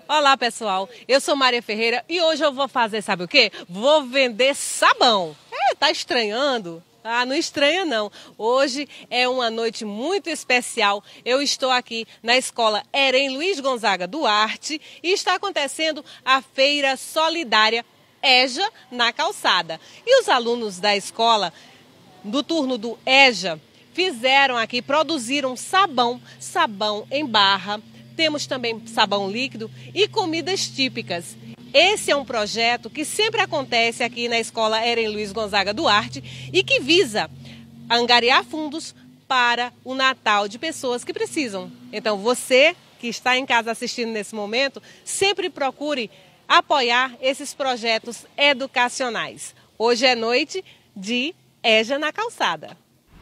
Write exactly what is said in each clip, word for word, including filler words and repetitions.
Olá, pessoal. Eu sou Maria Ferreira e hoje eu vou fazer, sabe o quê? Vou vender sabão. É, tá estranhando? Ah, não estranha não. Hoje é uma noite muito especial. Eu estou aqui na escola Herém Luiz Gonzaga Duarte e está acontecendo a Feira Solidária EJA na Calçada. E os alunos da escola, do turno do EJA, fizeram aqui, produziram sabão, sabão em barra. Temos também sabão líquido e comidas típicas. Esse é um projeto que sempre acontece aqui na escola Herém Luiz Gonzaga Duarte e que visa angariar fundos para o Natal de pessoas que precisam. Então você que está em casa assistindo nesse momento, sempre procure apoiar esses projetos educacionais. Hoje é noite de EJA na Calçada.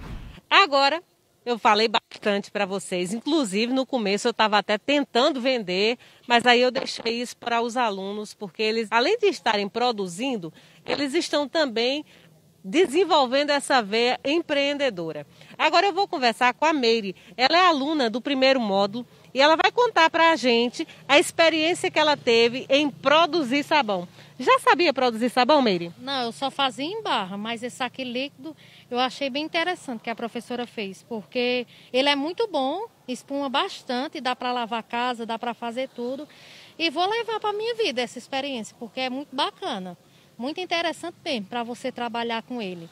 Agora, eu falei bastante para vocês, inclusive no começo eu estava até tentando vender, mas aí eu deixei isso para os alunos, porque eles, além de estarem produzindo, eles estão também desenvolvendo essa veia empreendedora. Agora eu vou conversar com a Meire, ela é aluna do primeiro módulo e ela vai contar para a gente a experiência que ela teve em produzir sabão. Já sabia produzir sabão, Meire? Não, eu só fazia em barra, mas esse aqui líquido eu achei bem interessante que a professora fez, porque ele é muito bom, espuma bastante, dá para lavar a casa, dá para fazer tudo. E vou levar para a minha vida essa experiência, porque é muito bacana, muito interessante mesmo para você trabalhar com ele.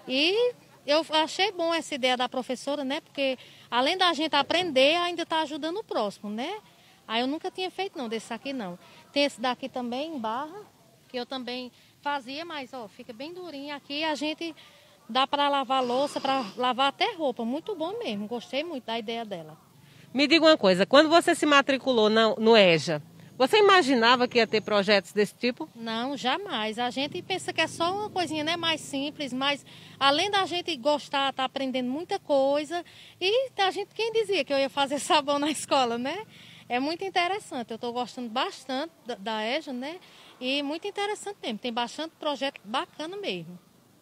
E eu achei bom essa ideia da professora, né? Porque além da gente aprender, ainda está ajudando o próximo, né? Aí eu nunca tinha feito não desse aqui não. Tem esse daqui também em barra, que eu também fazia, mas ó, fica bem durinho aqui. A gente dá para lavar louça, para lavar até roupa. Muito bom mesmo, gostei muito da ideia dela. Me diga uma coisa, quando você se matriculou no, no EJA, você imaginava que ia ter projetos desse tipo? Não, jamais. A gente pensa que é só uma coisinha, né, mais simples, mas além da gente gostar, tá aprendendo muita coisa. E a gente, quem dizia que eu ia fazer sabão na escola, né? É muito interessante. Eu estou gostando bastante da, da EJA, né? E muito interessante mesmo. Tem bastante projeto bacana mesmo.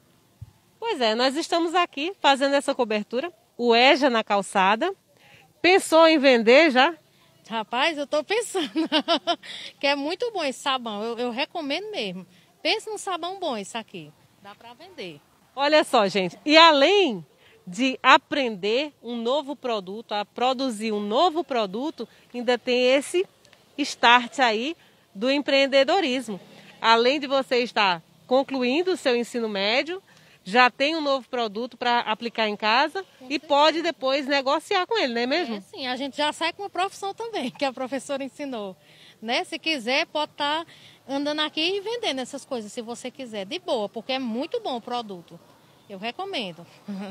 Pois é, nós estamos aqui fazendo essa cobertura, o EJA na Calçada. Pensou em vender já? Rapaz, eu estou pensando que é muito bom esse sabão, eu, eu recomendo mesmo. Pensa num sabão bom esse aqui, dá para vender. Olha só, gente, e além de aprender um novo produto, a produzir um novo produto, ainda tem esse start aí do empreendedorismo. Além de você estar concluindo o seu ensino médio, já tem um novo produto para aplicar em casa e pode depois negociar com ele, não é mesmo? É sim, a gente já sai com uma profissão também, que a professora ensinou. Né? Se quiser, pode estar andando aqui e vendendo essas coisas, se você quiser, de boa, porque é muito bom o produto. Eu recomendo.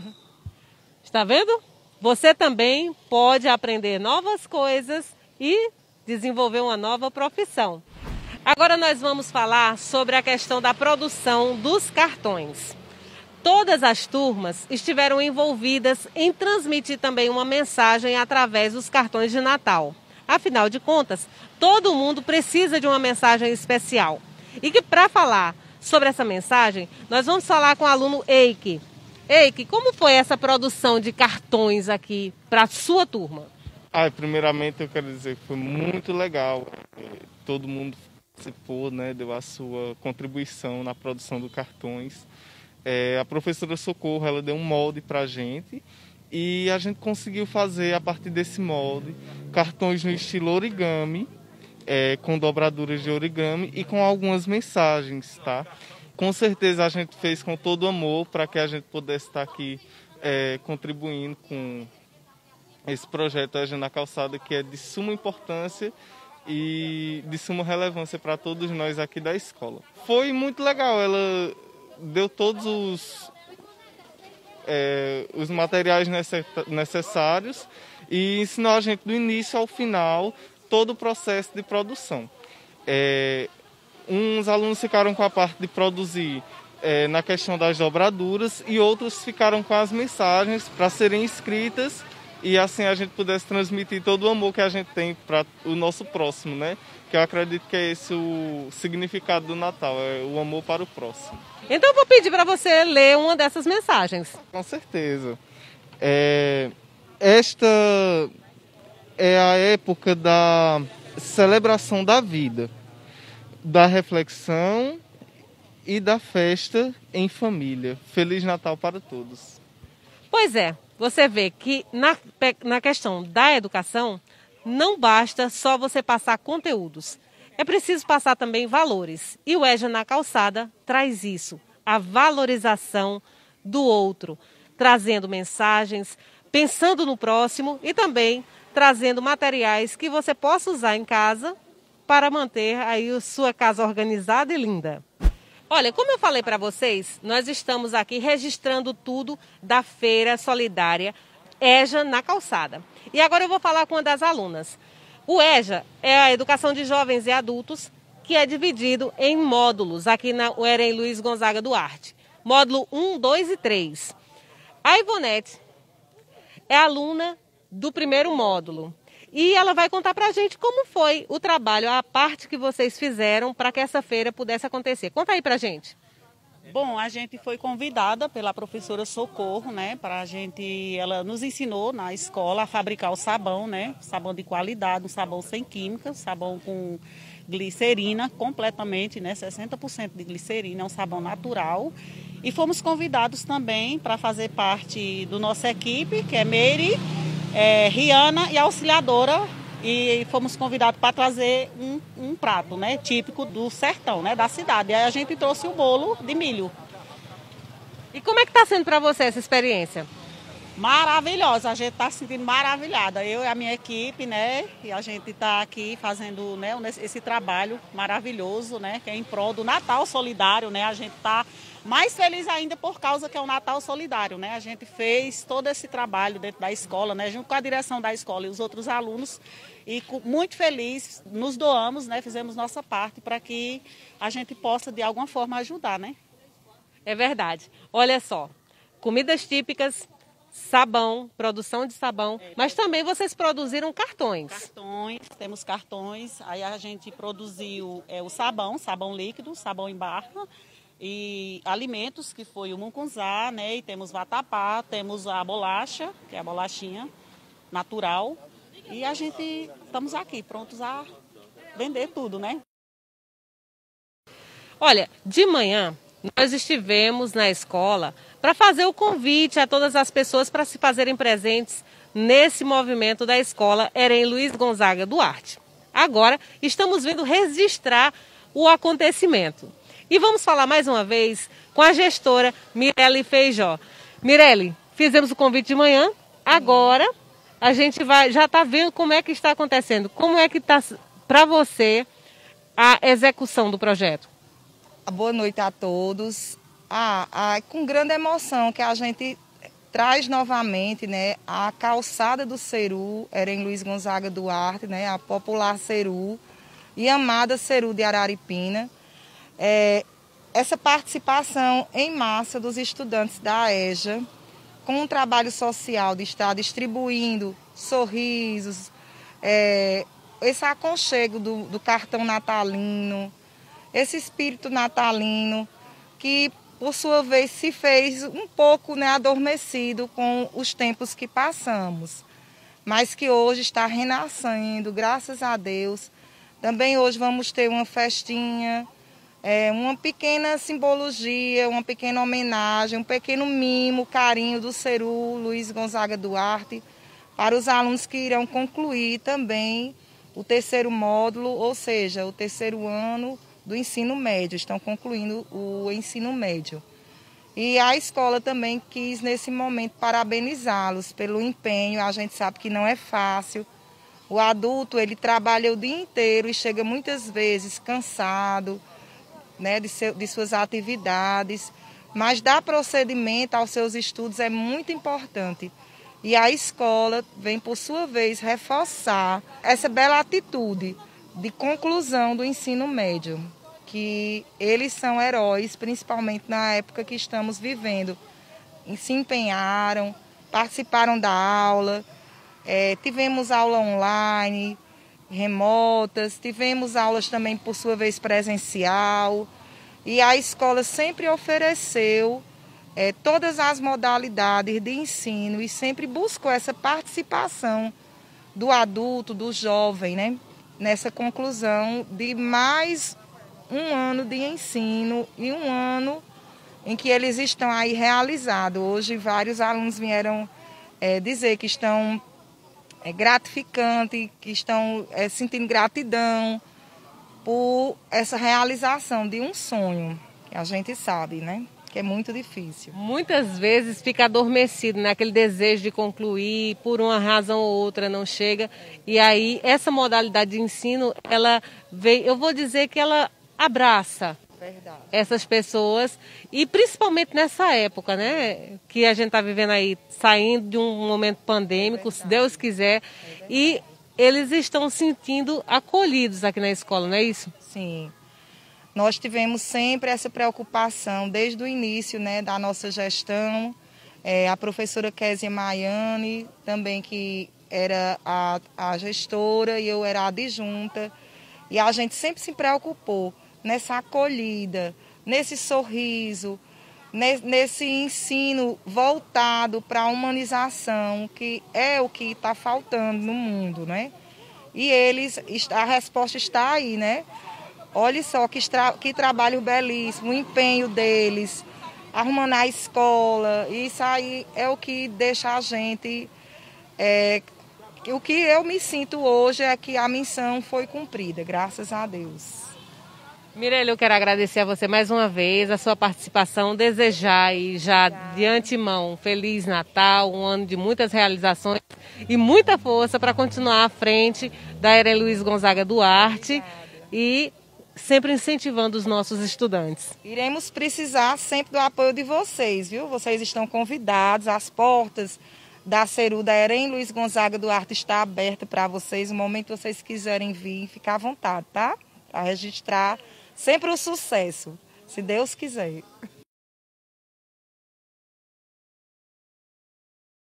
Está vendo? Você também pode aprender novas coisas e desenvolver uma nova profissão. Agora nós vamos falar sobre a questão da produção dos cartões. Todas as turmas estiveram envolvidas em transmitir também uma mensagem através dos cartões de Natal. Afinal de contas, todo mundo precisa de uma mensagem especial. E que para falar sobre essa mensagem, nós vamos falar com o aluno Eike. Eike, como foi essa produção de cartões aqui para a sua turma? Ah, primeiramente eu quero dizer que foi muito legal. Todo mundo participou, né, deu a sua contribuição na produção dos cartões. É, a professora Socorro, ela deu um molde para a gente e a gente conseguiu fazer, a partir desse molde, cartões no estilo origami, é, com dobraduras de origami e com algumas mensagens, tá? Com certeza a gente fez com todo amor para que a gente pudesse estar aqui é, contribuindo com esse projeto EJA na Calçada, que é de suma importância e de suma relevância para todos nós aqui da escola. Foi muito legal, ela deu todos os, é, os materiais necessários e ensinou a gente do início ao final todo o processo de produção. É, uns alunos ficaram com a parte de produzir é, na questão das dobraduras e outros ficaram com as mensagens para serem escritas e assim a gente pudesse transmitir todo o amor que a gente tem para o nosso próximo, né? Que eu acredito que é esse o significado do Natal, é o amor para o próximo. Então eu vou pedir para você ler uma dessas mensagens. Com certeza. É, esta é a época da celebração da vida, da reflexão e da festa em família. Feliz Natal para todos. Pois é, você vê que na, na questão da educação, não basta só você passar conteúdos. É preciso passar também valores. E o EJA na Calçada traz isso, a valorização do outro, trazendo mensagens, pensando no próximo e também trazendo materiais que você possa usar em casa para manter aí a sua casa organizada e linda. Olha, como eu falei para vocês, nós estamos aqui registrando tudo da Feira Solidária EJA na Calçada. E agora eu vou falar com uma das alunas. O EJA é a Educação de Jovens e Adultos, que é dividido em módulos aqui na U E R E M Luiz Gonzaga Duarte. Módulo um, dois e três. A Ivonete é aluna do primeiro módulo. E ela vai contar para a gente como foi o trabalho, a parte que vocês fizeram para que essa feira pudesse acontecer. Conta aí para a gente. Bom, a gente foi convidada pela professora Socorro, né, para a gente, ela nos ensinou na escola a fabricar o sabão, né, sabão de qualidade, um sabão sem química, sabão com glicerina completamente, né, sessenta por cento de glicerina, é um sabão natural. E fomos convidados também para fazer parte da nossa equipe, que é Meire, É, Rihanna e a auxiliadora, e fomos convidados para trazer um, um prato, né, típico do sertão, né, da cidade. E aí a gente trouxe o bolo de milho. E como é que está sendo para você essa experiência? Maravilhosa, a gente está se sentindo maravilhada. Eu e a minha equipe, né, e a gente está aqui fazendo, né, esse trabalho maravilhoso, né, que é em prol do Natal Solidário, né, a gente está mais feliz ainda por causa que é o Natal Solidário, né? A gente fez todo esse trabalho dentro da escola, né? Junto com a direção da escola e os outros alunos. E muito feliz, nos doamos, né? Fizemos nossa parte para que a gente possa, de alguma forma, ajudar, né? É verdade. Olha só, comidas típicas, sabão, produção de sabão, mas também vocês produziram cartões. Cartões, temos cartões. Aí a gente produziu é, o sabão, sabão líquido, sabão em barra. E alimentos, que foi o mucunzá, né? E temos vatapá, temos a bolacha, que é a bolachinha natural. E a gente estamos aqui, prontos a vender tudo, né? Olha, de manhã nós estivemos na escola para fazer o convite a todas as pessoas para se fazerem presentes nesse movimento da escola E R E M Luiz Gonzaga Duarte. Agora estamos vindo registrar o acontecimento. E vamos falar mais uma vez com a gestora Mirelle Feijó. Mirelle, fizemos o convite de manhã, agora a gente vai, já está vendo como é que está acontecendo. Como é que está para você a execução do projeto? Boa noite a todos. Ah, ah, com grande emoção que a gente traz novamente, né, a calçada do Ceru, E R E M Luiz Gonzaga Duarte, né, a popular Ceru e amada Ceru de Araripina. É, essa participação em massa dos estudantes da EJA, com um trabalho social de estar distribuindo sorrisos, é, esse aconchego do, do cartão natalino, esse espírito natalino que, por sua vez, se fez um pouco, né, adormecido com os tempos que passamos, mas que hoje está renascendo, graças a Deus. Também hoje vamos ter uma festinha, É uma pequena simbologia, uma pequena homenagem, um pequeno mimo, carinho do Ceru Luiz Gonzaga Duarte para os alunos que irão concluir também o terceiro módulo, ou seja, o terceiro ano do ensino médio, estão concluindo o ensino médio. E a escola também quis, nesse momento, parabenizá-los pelo empenho. A gente sabe que não é fácil. O adulto, ele trabalha o dia inteiro e chega muitas vezes cansado, né, de, seu, de suas atividades, mas dar procedimento aos seus estudos é muito importante. E a escola vem, por sua vez, reforçar essa bela atitude de conclusão do ensino médio, que eles são heróis, principalmente na época que estamos vivendo. E se empenharam, participaram da aula, é, tivemos aula online, remotas, tivemos aulas também, por sua vez, presencial, e a escola sempre ofereceu é, todas as modalidades de ensino e sempre buscou essa participação do adulto, do jovem, né? nessa conclusão de mais um ano de ensino e um ano em que eles estão aí realizados. Hoje vários alunos vieram é, dizer que estão é, gratificantes, que estão é, sentindo gratidão por essa realização de um sonho, que a gente sabe, né? Que é muito difícil. Muitas vezes fica adormecido, né? Aquele desejo de concluir, por uma razão ou outra não chega. E aí essa modalidade de ensino, ela veio, eu vou dizer que ela abraça Verdade. essas pessoas, e principalmente nessa época, né? Que a gente está vivendo aí, saindo de um momento pandêmico, se Deus quiser, e eles estão sentindo acolhidos aqui na escola, não é isso? Sim. Nós tivemos sempre essa preocupação desde o início, né, da nossa gestão. É, a professora Késia Maiane, também que era a, a gestora e eu era a adjunta. E a gente sempre se preocupou nessa acolhida, nesse sorriso, nesse, nesse ensino voltado para a humanização, que é o que está faltando no mundo, né? E eles, a resposta está aí, né? Olha só que, tra que trabalho belíssimo, o empenho deles, arrumando a escola. Isso aí é o que deixa a gente... É, o que eu me sinto hoje é que a missão foi cumprida, graças a Deus. Mirelle, eu quero agradecer a você mais uma vez, a sua participação, desejar aí já Obrigada. De antemão um Feliz Natal, um ano de muitas realizações e muita força para continuar à frente da Eren Luiz Gonzaga Duarte. Obrigada. E sempre incentivando os nossos estudantes. Iremos precisar sempre do apoio de vocês, viu? Vocês estão convidados, as portas da Ceru da Eren Luiz Gonzaga Duarte está aberta para vocês, no momento que vocês quiserem vir, ficar à vontade, tá? Para registrar sempre o sucesso, se Deus quiser.